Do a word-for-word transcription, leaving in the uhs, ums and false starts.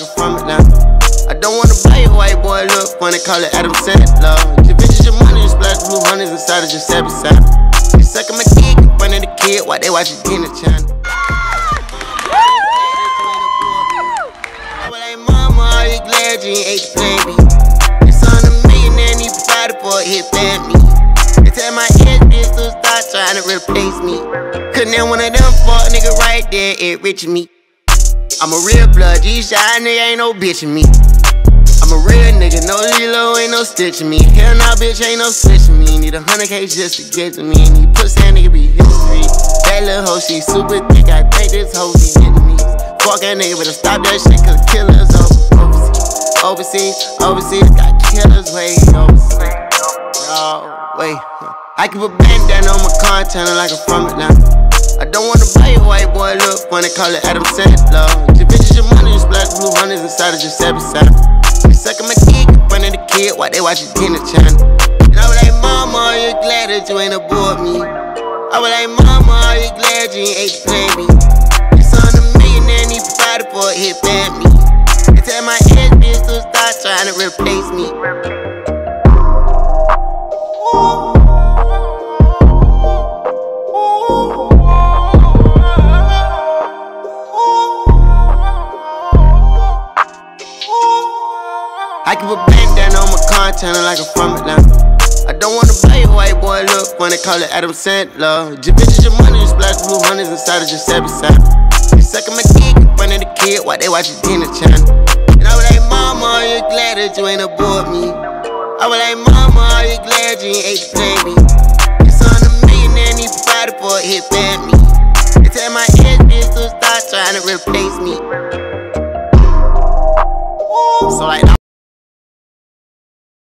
from it now. I don't wanna buy a white boy look funny, call it Adam Sandler. Your bitches, your money, you splash blue hundreds inside of your seven side. You suckin' my dick in front of the kid while they watch the dinner channel. I was like, mama, are you glad you ain't ate the plan B? Your son a millionaire and he provided for a hit family. They tell my ex bitch to start trying to replace me. Couldn't have one of them fuck nigga right there, it rich me. I'm a real blood, G-Shine nigga, ain't no bitchin' me. I'm a real nigga, no Lilo, ain't no stitching me. Hell nah, bitch, ain't no switching me. Need a hundred K just to get to me. And you pussy that nigga be history. That little hoe, she super thick, I think this hoe be getting me. Fuck that nigga, better stop that shit, cause killers overseas. Overseas, overseas, got killers way overseas. Oh, wait. I keep a bandana on my car, turning like I'm from it now. I don't wanna buy a white boy look funny, call it Adam Sandler. Your bitches, your money, you splash blue hundreds inside of your seven side. You suckin' my dick in front of the kid while they watch the dinner channel. And I was like, mama, are you glad that you ain't aboard me? I was like, mama, are you glad you ain't ate the plan B? Your son a millionaire and he provided for a hit family. They tell my ex bitch to start trying to replace me. I keep a bandana on my car, turning like I'm from it now. I don't wanna buy a white boy look funny, call it Adam Sandler. Your bitches, your money, you splash blue hundreds inside of your seven side. You suckin' my dick in front of the kid while they watch the dinner channel. And I was like, mama, are you glad that you ain't aboard me? I was like, mama, are you glad you ain't ate the plan B? Your son a millionaire and he provided for a hit family. They tell my ex bitch to start trying to replace me. So like,